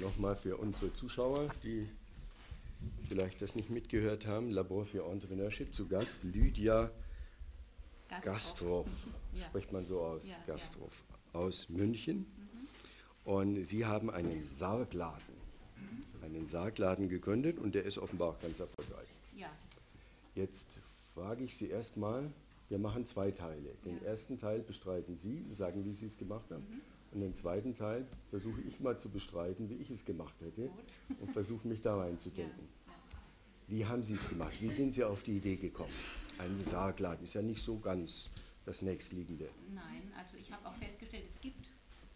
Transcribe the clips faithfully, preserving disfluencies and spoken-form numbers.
nochmal für unsere Zuschauer, die vielleicht das nicht mitgehört haben, Labor für Entrepreneurship, zu Gast Lydia Gastrow, ja. Spricht man so aus, ja, Gastrow, ja. Aus München. Mhm. Und Sie haben einen Sargladen, mhm. einen Sargladen gegründet und der ist offenbar auch ganz erfolgreich. Ja. Jetzt frage ich Sie erstmal, wir machen zwei Teile. Den ja. ersten Teil bestreiten Sie, sagen, wie Sie es gemacht haben. Mhm. Und den zweiten Teil versuche ich mal zu bestreiten, wie ich es gemacht hätte. Gut. Und versuche mich da reinzudenken. Ja. Ja. Wie haben Sie es gemacht? Wie sind Sie auf die Idee gekommen? Ein Sargladen ist ja nicht so ganz das nächstliegende. Nein, also ich habe auch festgestellt, es gibt,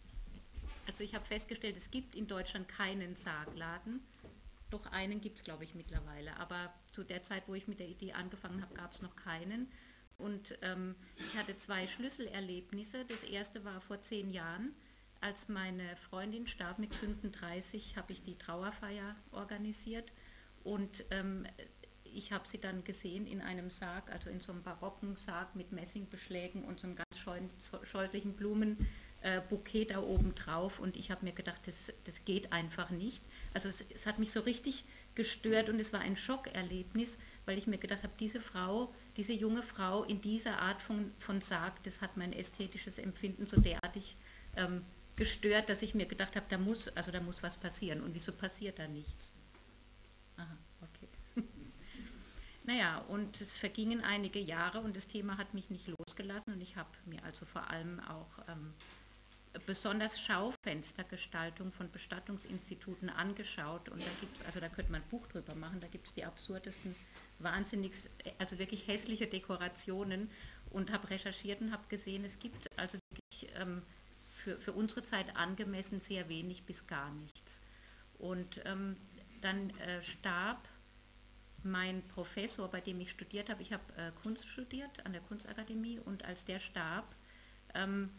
also ich habe festgestellt, es gibt in Deutschland keinen Sargladen. Doch einen gibt es, glaube ich, mittlerweile. Aber zu der Zeit, wo ich mit der Idee angefangen habe, gab es noch keinen. Und ähm, ich hatte zwei Schlüsselerlebnisse. Das erste war vor zehn Jahren, als meine Freundin starb mit fünfunddreißig, habe ich die Trauerfeier organisiert. Und ähm, ich habe sie dann gesehen in einem Sarg, also in so einem barocken Sarg mit Messingbeschlägen und so einem ganz scheußlichen Blumenbouquet da oben drauf. Und ich habe mir gedacht, das, das geht einfach nicht. Also es, es hat mich so richtig gestört und es war ein Schockerlebnis, weil ich mir gedacht habe, diese Frau, diese junge Frau in dieser Art von, von Sarg, das hat mein ästhetisches Empfinden so derartig ähm, gestört, dass ich mir gedacht habe, da muss, also da muss was passieren. Und wieso passiert da nichts? Aha, okay. Naja, und es vergingen einige Jahre und das Thema hat mich nicht losgelassen und ich habe mir also vor allem auch ähm, besonders Schaufenstergestaltung von Bestattungsinstituten angeschaut und da gibt es, also da könnte man ein Buch drüber machen, da gibt es die absurdesten, wahnsinnig, also wirklich hässliche Dekorationen und habe recherchiert und habe gesehen, es gibt also wirklich ähm, für, für unsere Zeit angemessen sehr wenig bis gar nichts. Und ähm, dann äh, starb mein Professor, bei dem ich studiert habe, ich habe äh, Kunst studiert an der Kunstakademie und als der starb, ähm,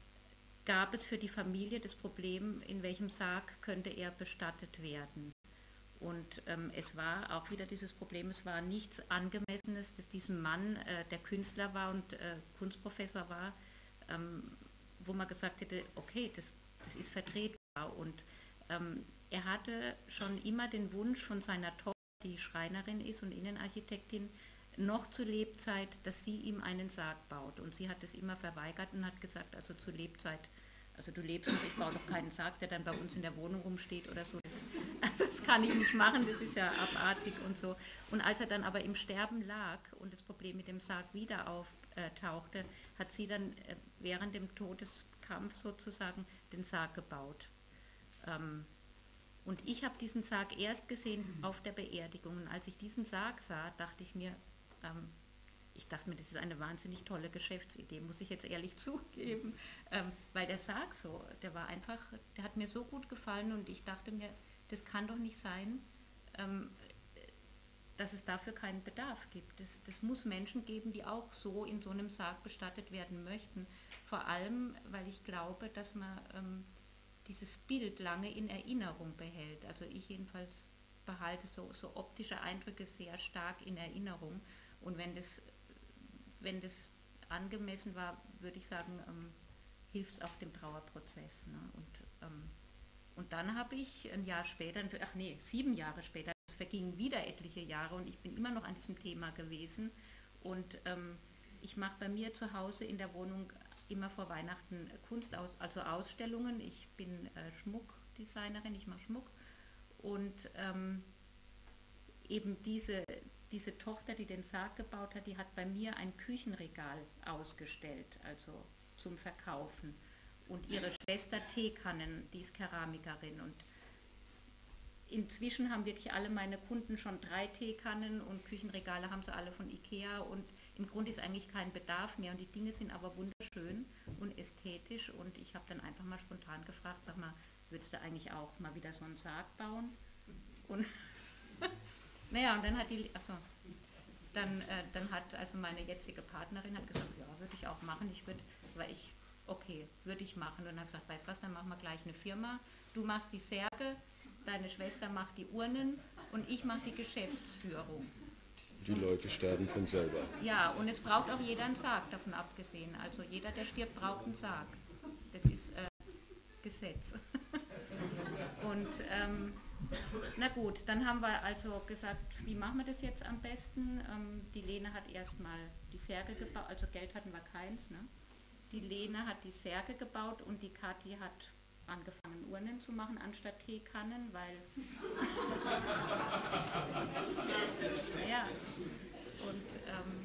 gab es für die Familie das Problem, in welchem Sarg könnte er bestattet werden. Und ähm, es war auch wieder dieses Problem, es war nichts Angemessenes, dass diesem Mann, äh, der Künstler war und äh, Kunstprofessor war, ähm, wo man gesagt hätte, okay, das, das ist vertretbar. Und ähm, er hatte schon immer den Wunsch von seiner Tochter, die Schreinerin ist und Innenarchitektin, noch zu Lebzeit, dass sie ihm einen Sarg baut. Und sie hat es immer verweigert und hat gesagt, also zu Lebzeit, also du lebst und ich baue doch keinen Sarg, der dann bei uns in der Wohnung rumsteht oder so. Das, das kann ich nicht machen, das ist ja abartig und so. Und als er dann aber im Sterben lag und das Problem mit dem Sarg wieder auftauchte, hat sie dann während dem Todeskampf sozusagen den Sarg gebaut. Ähm, Und ich habe diesen Sarg erst gesehen auf der Beerdigung. Und als ich diesen Sarg sah, dachte ich mir, ähm, ich dachte mir, das ist eine wahnsinnig tolle Geschäftsidee, muss ich jetzt ehrlich zugeben. Ähm, weil der Sarg so, der war einfach, der hat mir so gut gefallen und ich dachte mir, das kann doch nicht sein, ähm, dass es dafür keinen Bedarf gibt. Das, das muss Menschen geben, die auch so in so einem Sarg bestattet werden möchten. Vor allem, weil ich glaube, dass man ähm, dieses Bild lange in Erinnerung behält. Also ich jedenfalls behalte so, so optische Eindrücke sehr stark in Erinnerung. Und wenn das, wenn das angemessen war, würde ich sagen, ähm, hilft es auch dem Trauerprozess. Ne? Und, ähm, und dann habe ich ein Jahr später, ach nee, sieben Jahre später, es vergingen wieder etliche Jahre und ich bin immer noch an diesem Thema gewesen. Und ähm, ich mache bei mir zu Hause in der Wohnung immer vor Weihnachten Kunst, aus, also Ausstellungen. Ich bin äh, Schmuckdesignerin, ich mache Schmuck. Und ähm, eben diese, diese Tochter, die den Sarg gebaut hat, die hat bei mir ein Küchenregal ausgestellt, also zum Verkaufen. Und ihre Schwester Teekannen, die ist Keramikerin. Und inzwischen haben wirklich alle meine Kunden schon drei Teekannen und Küchenregale haben sie alle von Ikea und im Grunde ist eigentlich kein Bedarf mehr und die Dinge sind aber wunderschön und ästhetisch und ich habe dann einfach mal spontan gefragt, sag mal, würdest du eigentlich auch mal wieder so einen Sarg bauen? Und naja, und dann hat die, achso, dann, äh, dann hat also meine jetzige Partnerin hat gesagt, ja, würde ich auch machen, ich würde, weil ich, okay, würde ich machen. Und dann habe ich gesagt, weißt du was, dann machen wir gleich eine Firma. Du machst die Särge, deine Schwester macht die Urnen und ich mache die Geschäftsführung. Die Leute sterben von selber. Ja, und es braucht auch jeder einen Sarg, davon abgesehen. Also jeder, der stirbt, braucht einen Sarg. Das ist äh, Gesetz. Und ähm, na gut, dann haben wir also gesagt, wie machen wir das jetzt am besten? Ähm, die Lene hat erstmal die Särge gebaut, also Geld hatten wir keins. Ne? Die Lene hat die Särge gebaut und die Kathi hat angefangen Urnen zu machen anstatt Teekannen, weil ja, und ähm,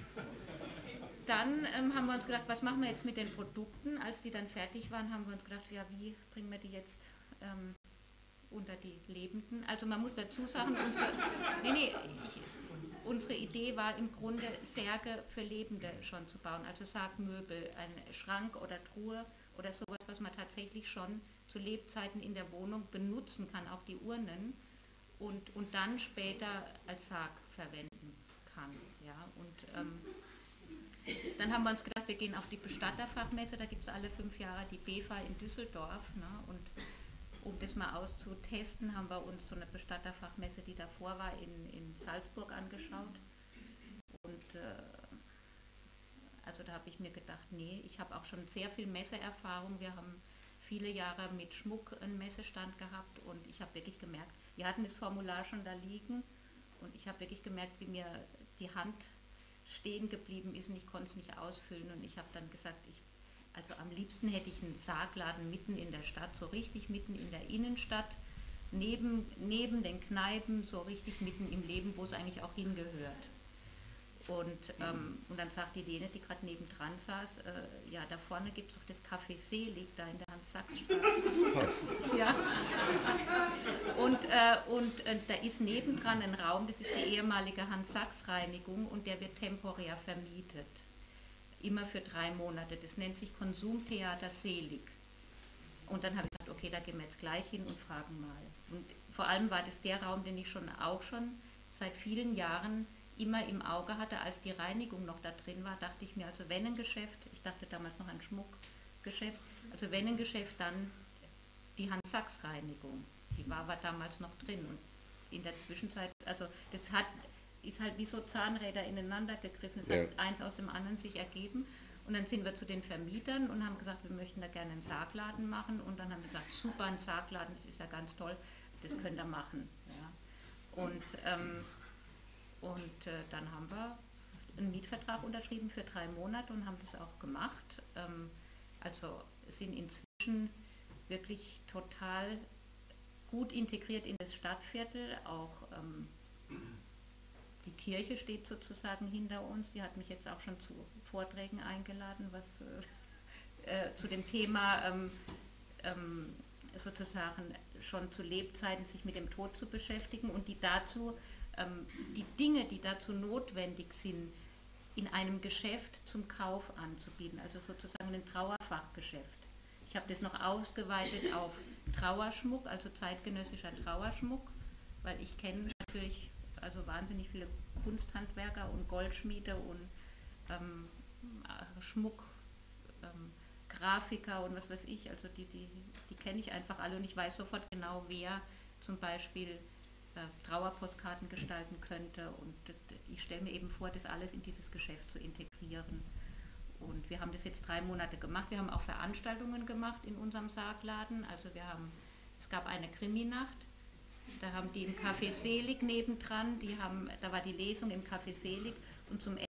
dann ähm, haben wir uns gedacht, was machen wir jetzt mit den Produkten? Als die dann fertig waren, haben wir uns gedacht, ja, wie bringen wir die jetzt ähm, unter die Lebenden? Also man muss dazu sagen, unsere, nee, nee, ich, unsere Idee war im Grunde Särge für Lebende schon zu bauen, also Sargmöbel, ein Schrank oder Truhe oder sowas, was man tatsächlich schon zu Lebzeiten in der Wohnung benutzen kann, auch die Urnen, und, und dann später als Sarg verwenden kann. Ja, und ähm, dann haben wir uns gedacht, wir gehen auf die Bestatterfachmesse, da gibt es alle fünf Jahre die B E F A in Düsseldorf. Ne? Und um das mal auszutesten, haben wir uns so eine Bestatterfachmesse, die davor war, in, in Salzburg angeschaut. Und äh, also da habe ich mir gedacht, nee, ich habe auch schon sehr viel Messeerfahrung. Wir haben viele Jahre mit Schmuck einen Messestand gehabt und ich habe wirklich gemerkt, wir hatten das Formular schon da liegen und ich habe wirklich gemerkt, wie mir die Hand stehen geblieben ist und ich konnte es nicht ausfüllen und ich habe dann gesagt, ich, also am liebsten hätte ich einen Sargladen mitten in der Stadt, so richtig mitten in der Innenstadt, neben, neben den Kneipen, so richtig mitten im Leben, wo es eigentlich auch hingehört. Und, ähm, und dann sagt die Lene, die gerade nebendran saß, äh, ja, da vorne gibt es doch das Café Selig, da in der Hans-Sachs-Straße. Passt. Ja. Und, äh, und äh, da ist nebendran ein Raum, das ist die ehemalige Hans-Sachs-Reinigung und der wird temporär vermietet. Immer für drei Monate. Das nennt sich Konsumtheater Selig. Und dann habe ich gesagt, okay, da gehen wir jetzt gleich hin und fragen mal. Und vor allem war das der Raum, den ich schon auch schon seit vielen Jahren immer im Auge hatte, als die Reinigung noch da drin war, dachte ich mir, also wenn ein Geschäft, ich dachte damals noch ein Schmuckgeschäft, also wenn ein Geschäft, dann die Hans-Sachs-Reinigung, die war aber damals noch drin und in der Zwischenzeit, also das hat, ist halt wie so Zahnräder ineinander gegriffen, es Ja. hat eins aus dem anderen sich ergeben und dann sind wir zu den Vermietern und haben gesagt, wir möchten da gerne einen Sargladen machen und dann haben wir gesagt, super, ein Sargladen, das ist ja ganz toll, das könnt ihr machen. Ja. Und ähm, Und äh, dann haben wir einen Mietvertrag unterschrieben für drei Monate und haben das auch gemacht. Ähm, also sind inzwischen wirklich total gut integriert in das Stadtviertel. Auch ähm, die Kirche steht sozusagen hinter uns. Die hat mich jetzt auch schon zu Vorträgen eingeladen, was äh, äh, zu dem Thema ähm, ähm, sozusagen schon zu Lebzeiten sich mit dem Tod zu beschäftigen und die dazu, ähm, die Dinge, die dazu notwendig sind, in einem Geschäft zum Kauf anzubieten, also sozusagen ein Trauerfachgeschäft. Ich habe das noch ausgeweitet auf Trauerschmuck, also zeitgenössischer Trauerschmuck, weil ich kenne natürlich also wahnsinnig viele Kunsthandwerker und Goldschmiede und ähm, Schmuck, ähm, Grafiker und was weiß ich, also die, die, die kenne ich einfach alle und ich weiß sofort genau, wer zum Beispiel äh, Trauerpostkarten gestalten könnte und ich stelle mir eben vor, das alles in dieses Geschäft zu integrieren. Und wir haben das jetzt drei Monate gemacht, wir haben auch Veranstaltungen gemacht in unserem Sargladen, also wir haben, es gab eine Kriminacht, da haben die im Café Selig nebendran, die haben, da war die Lesung im Café Selig und zum